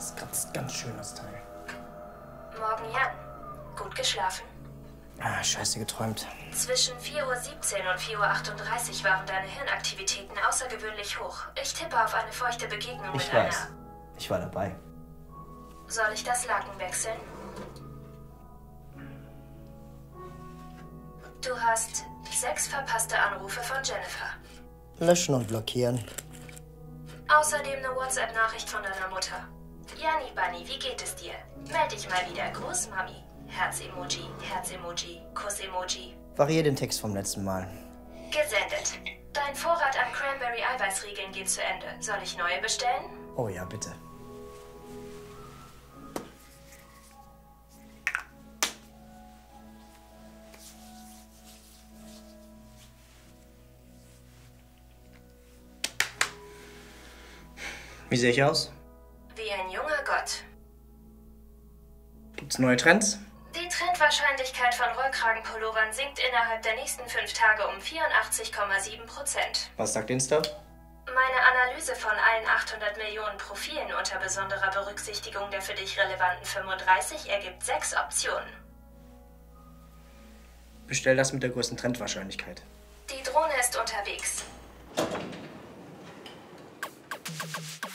Das kratzt ganz schön, das Teil. Morgen, Jan. Gut geschlafen? Ah, scheiße geträumt. Zwischen 4:17 Uhr und 4:38 Uhr waren deine Hirnaktivitäten außergewöhnlich hoch. Ich tippe auf eine feuchte Begegnung Ich mit weiß. einer... Ich war dabei. Soll ich das Laken wechseln? Du hast 6 verpasste Anrufe von Jennifer. Löschen und blockieren. Außerdem eine WhatsApp-Nachricht von deiner Mutter. Janni Bunny, wie geht es dir? Meld dich mal wieder. Gruß, Mami. Herz-Emoji, Herz-Emoji, Kuss-Emoji. Variier den Text vom letzten Mal. Gesendet. Dein Vorrat an Cranberry-Eiweißriegeln geht zu Ende. Soll ich neue bestellen? Oh ja, bitte. Wie sehe ich aus? Wie ein junger Gott. Gibt's neue Trends? Die Trendwahrscheinlichkeit von Rollkragenpullovern sinkt innerhalb der nächsten 5 Tage um 84,7%. Was sagt Insta? Meine Analyse von allen 800 Millionen Profilen unter besonderer Berücksichtigung der für dich relevanten 35 ergibt 6 Optionen. Bestell das mit der größten Trendwahrscheinlichkeit. Die Drohne ist unterwegs.